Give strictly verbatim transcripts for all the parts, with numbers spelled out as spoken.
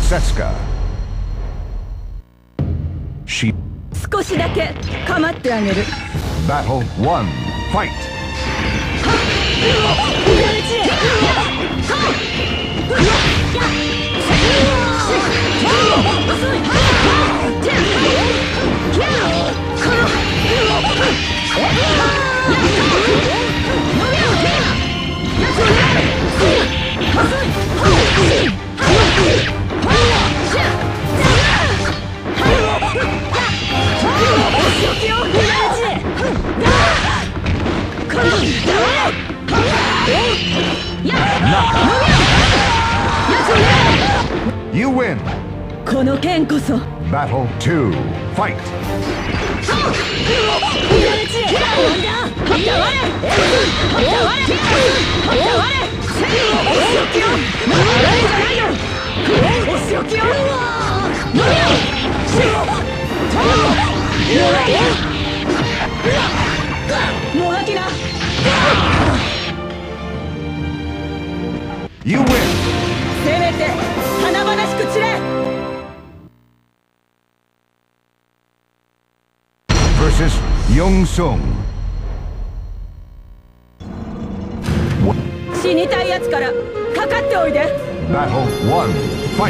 Setsuka. She. 少しだけ構ってあげる。 Battle one. Fight. You win. この剣こそ。 Battle two. Fight. You win. せめて華々しく散れ。 Versus Young Sung. 死にたいやつからかかっておいで。 Battle one. Fight.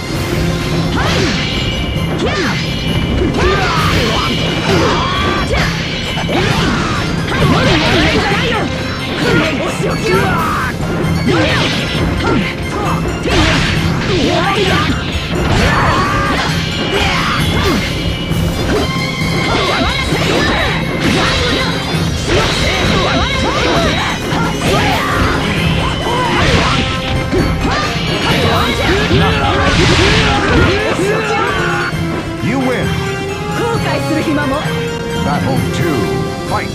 You win. 後悔する暇も。 Battle two. Fight.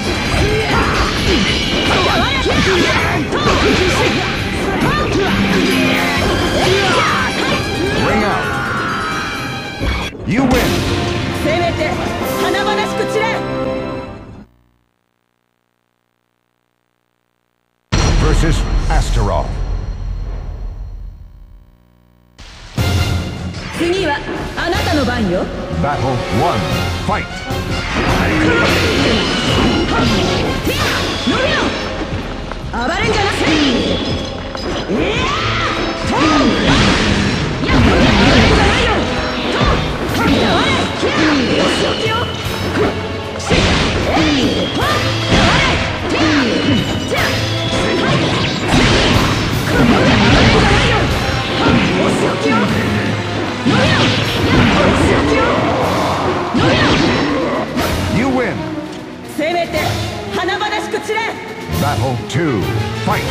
Ring out. You win. せめて華々しく散れ。 Versus Astaroth. 次はあなたの番よ。 Battle one. Fight. 暴れんじゃなくて。ええ。 You win. せめて華々しく散れ。 Battle two. Fight.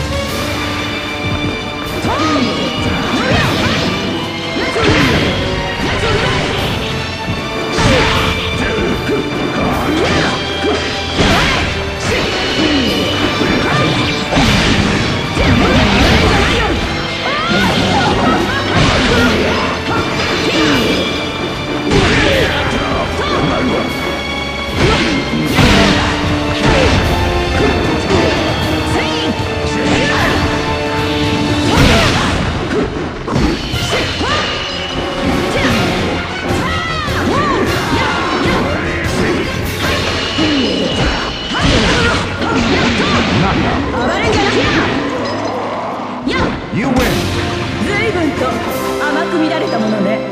You win. 随分と甘く見られたものね。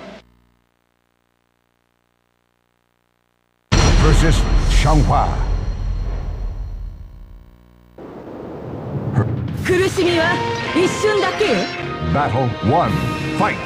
Versus Xianghua. 苦しみは一瞬だけよ。 Battle one. Fight.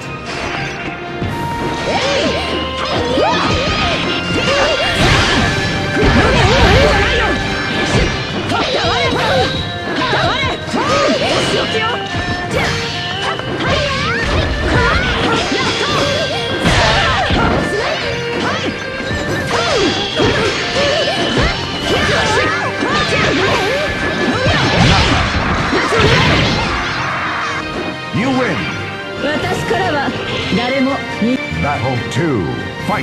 You win. 私からは誰もに。 Battle two. Fight.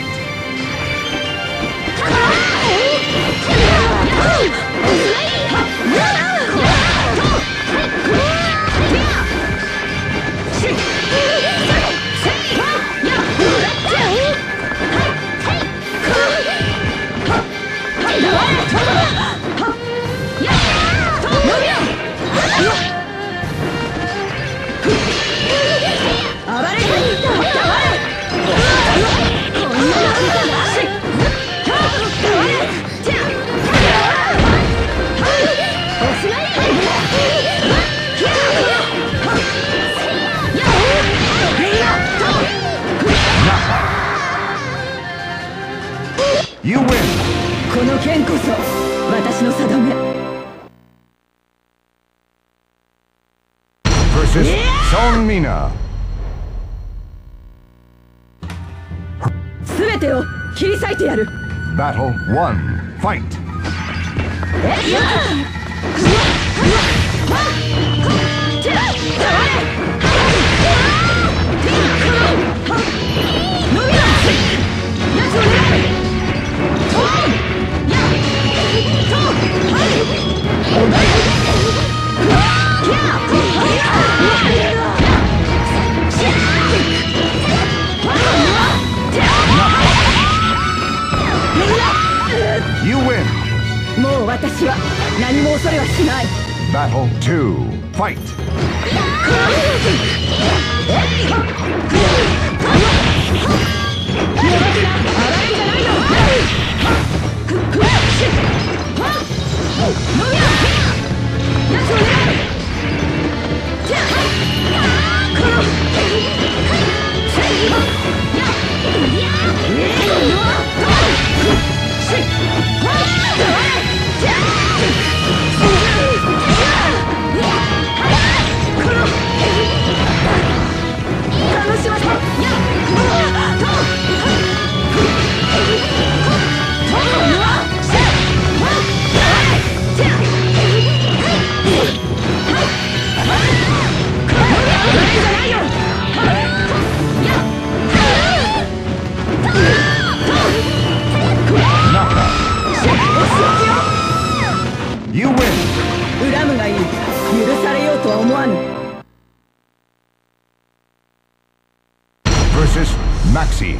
You win! この剣こそ私の定め。 versus Son Mina. すべてを切り裂いてやる。 Battle one. Fight! You win! もう私は何も恐れはしない。 Battle two. Fight! You win! 恨むがいい。許されようとは思わぬ。 versus Maxi.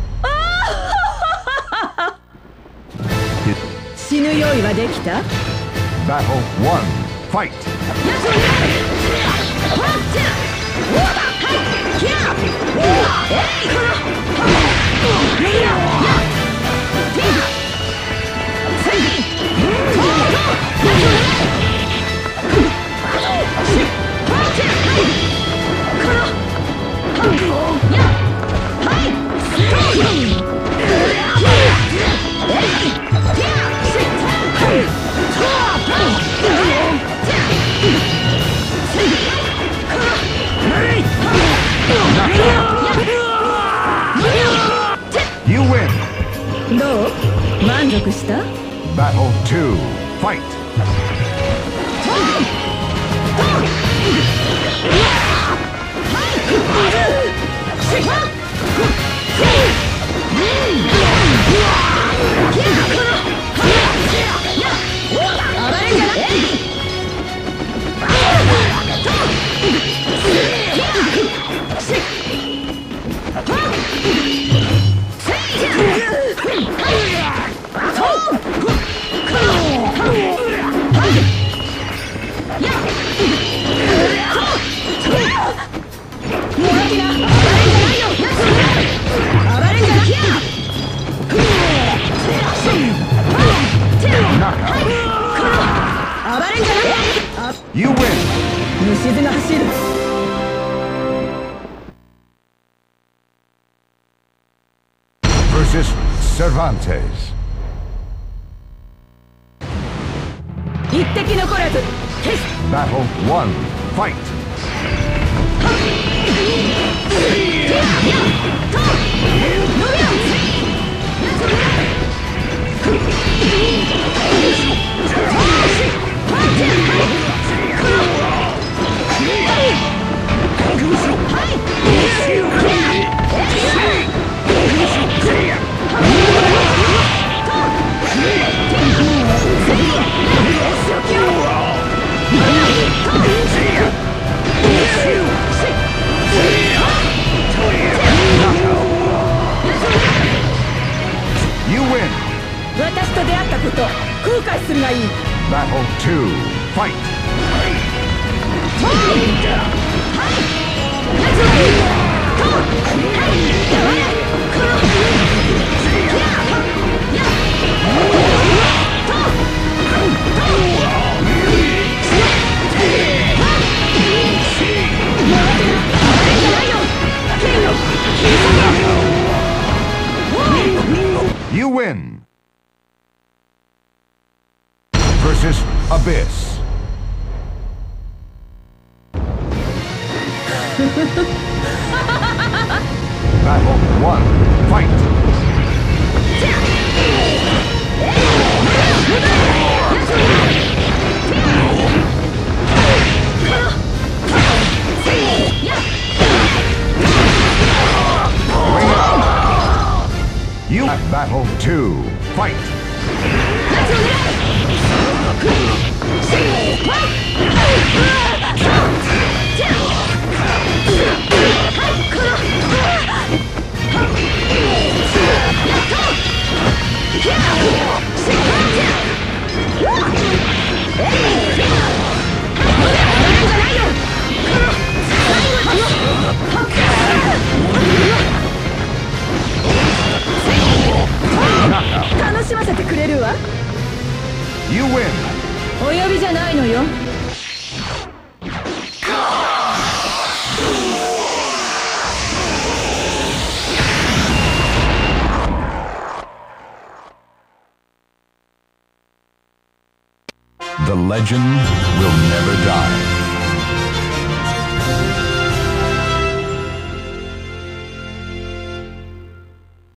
死ぬ用意はできた？ Battle one. Fight! You win! どう？満足した？ Battle two. Fight! You win! 虫唾が走る。 versus Cervantes. 一滴残らず決し Battle one. Fight! You win! 私と出会ったこと後悔するがいい。 Battle two. Fight! You win! versus Abyss. Battle one, fight! You at battle two, fight! You win! お呼びじゃないのよ。 The legend will never